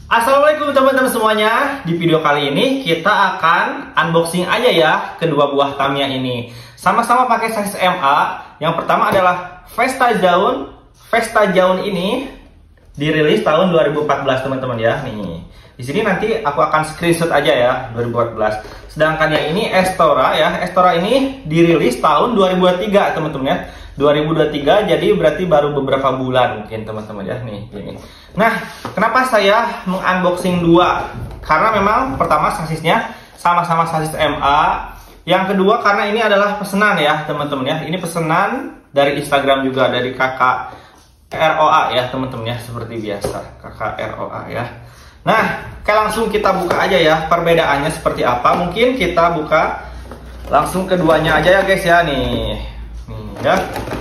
Assalamualaikum teman-teman semuanya. Di video kali ini kita akan unboxing aja ya kedua buah Tamiya ini. Sama-sama pakai size MA. Yang pertama adalah Vesta Jaun. Vesta Jaun ini dirilis tahun 2014 teman-teman ya. Nih, di sini nanti aku akan screenshot aja ya 2014. Sedangkan yang ini Estora ya. Estora ini dirilis tahun 2023 teman-teman ya. 2023, jadi berarti baru beberapa bulan mungkin teman-teman ya nih ini. Nah, kenapa saya mengunboxing dua? Karena memang pertama sasisnya sama-sama sasis MA. Yang kedua karena ini adalah pesanan ya teman-teman ya. Ini pesanan dari Instagram juga, dari kakak ROA ya teman-teman ya, seperti biasa kakak ROA ya. Nah, langsung kita buka aja ya perbedaannya seperti apa. Mungkin kita buka langsung keduanya aja ya guys ya nih. Ya.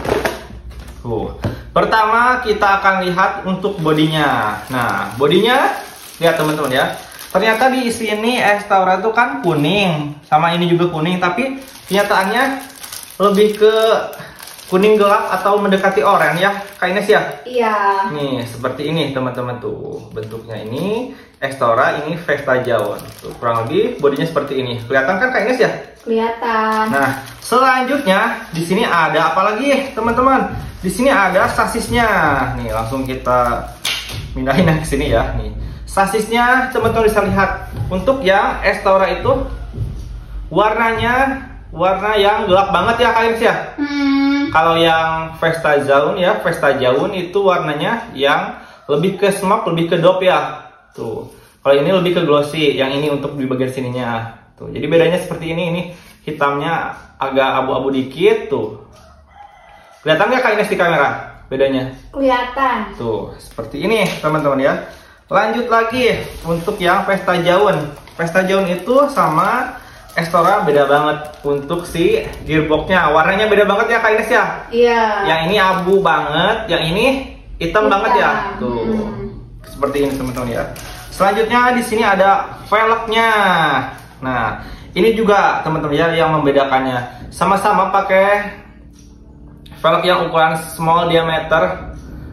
Pertama kita akan lihat untuk bodinya. Nah, bodinya lihat teman-teman ya. Ternyata di sini Estora itu kan kuning, sama ini juga kuning, tapi kenyataannya lebih ke kuning gelap atau mendekati oranye ya, Kak Ines ya? Iya. Nih, seperti ini teman-teman tuh. Bentuknya ini Estora, ini Vesta Jaun. Tuh, kurang lebih bodinya seperti ini. Kelihatan kan Kak Ines ya? Kelihatan. Nah, selanjutnya di sini ada apa lagi, teman-teman? Di sini ada sasisnya. Nih, langsung kita pindahin ke sini ya. Nih, sasisnya teman-teman bisa lihat. Untuk yang Estora itu warnanya warna yang gelap banget ya, Kak Ines ya. Kalau yang Vesta Jaun ya, Vesta Jaun itu warnanya yang lebih ke smoke, lebih ke dope ya. Tuh. Kalau ini lebih ke glossy, yang ini untuk di bagian sininya. Tuh. Jadi bedanya seperti ini hitamnya agak abu-abu dikit tuh. Kelihatan nggak Kak Ines di kamera bedanya? Kelihatan. Tuh, seperti ini teman-teman ya. Lanjut lagi untuk yang Vesta Jaun. Vesta Jaun itu sama Estora beda banget untuk si gearboxnya. Warnanya beda banget ya Kak Ines ya? Iya. Yang ini abu banget, yang ini hitam banget ya. Tuh. Seperti ini teman-teman ya. Selanjutnya di sini ada velgnya. Nah, ini juga teman-teman ya yang membedakannya. Sama-sama pakai velg yang ukuran small diameter,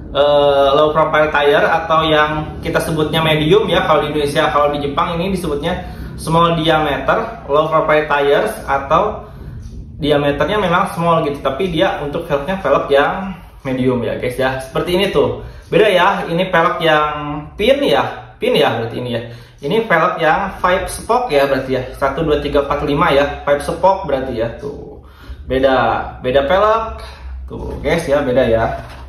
low profile tire, atau yang kita sebutnya medium ya kalau di Indonesia. Kalau di Jepang ini disebutnya small diameter, low profile tires, atau diameternya memang small gitu, tapi dia untuk velgnya velg yang medium ya guys ya. Seperti ini tuh. Beda ya, ini velg yang pin ya berarti ini ya. Ini velg yang 5 spoke ya berarti ya. 1 2 3 4 5 ya. 5 spoke berarti ya tuh. Beda velg. Tuh, guys ya, beda ya.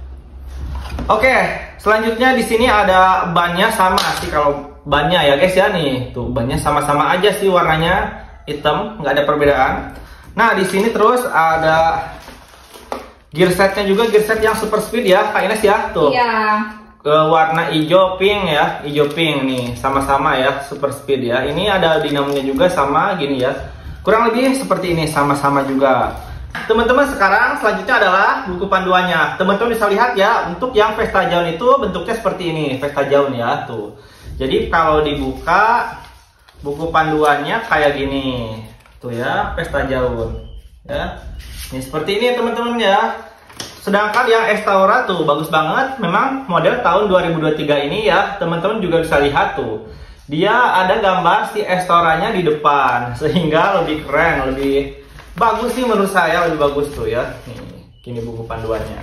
Oke, selanjutnya di sini ada bannya sama sih kalau bannya ya guys ya nih. Tuh, bannya sama-sama aja sih warnanya hitam, nggak ada perbedaan. Nah, di sini terus ada gear setnya juga, gear set yang super speed ya, Kak Ines ya. Tuh. Iya. Ke warna hijau pink ya, hijau pink nih, sama-sama ya, super speed ya. Ini ada dinamonya juga sama gini ya. Kurang lebih seperti ini, sama-sama juga. Teman-teman, sekarang selanjutnya adalah buku panduannya. Teman-teman bisa lihat ya, untuk yang Vesta Jaun itu bentuknya seperti ini, Vesta Jaun ya, tuh. Jadi kalau dibuka buku panduannya kayak gini, tuh ya, Vesta Jaun ya. Ini seperti ini teman-teman ya. Sedangkan yang Estora tuh bagus banget, memang model tahun 2023 ini ya, teman-teman juga bisa lihat tuh. Dia ada gambar si Estoranya di depan, sehingga lebih keren, lebih bagus sih menurut saya, lebih bagus tuh ya. Nih, gini buku panduannya.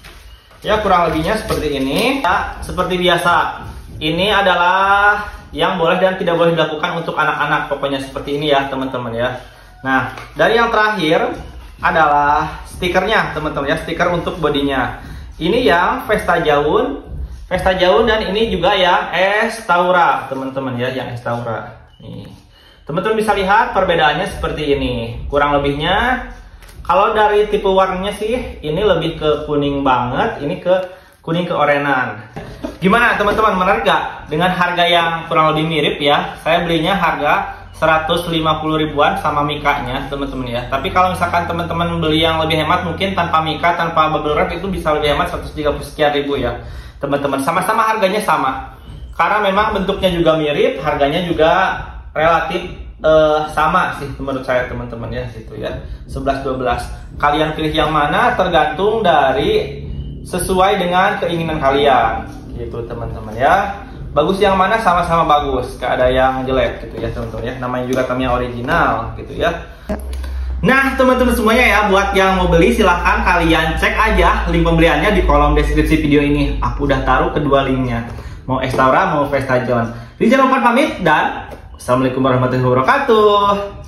Ya kurang lebihnya seperti ini. Ya, seperti biasa, ini adalah yang boleh dan tidak boleh dilakukan untuk anak-anak. Pokoknya seperti ini ya teman-teman ya. Nah, dari yang terakhir adalah stikernya teman-teman ya, stiker untuk bodinya. Ini yang Vesta Jaun, dan ini juga yang Estora teman-teman ya, yang Estora. Nih. Teman-teman bisa lihat perbedaannya seperti ini. Kurang lebihnya kalau dari tipe warnanya sih ini lebih ke kuning banget, ini ke kuning keorenan. Gimana teman-teman, menarik gak? Dengan harga yang kurang lebih mirip ya. Saya belinya harga 150 ribuan sama mikanya teman-teman ya. Tapi kalau misalkan teman-teman beli yang lebih hemat, mungkin tanpa mika, tanpa bubble wrap, itu bisa lebih hemat 130 sekian ribu ya teman-teman. Sama-sama harganya sama. Karena memang bentuknya juga mirip, harganya juga relatif sama sih menurut saya teman-teman ya, situ ya 11-12. Kalian pilih yang mana tergantung dari sesuai dengan keinginan kalian gitu teman-teman ya. bagus yang mana sama-sama bagus, gak ada yang jelek gitu ya teman-teman ya. Namanya juga Tamiya original gitu ya. Nah teman-teman semuanya ya, buat yang mau beli silahkan kalian cek aja link pembeliannya di kolom deskripsi video ini. Aku udah taruh kedua linknya, mau X Taura mau Vesta Jones. Jadi jangan lupa pamit dan Assalamualaikum warahmatullahi wabarakatuh.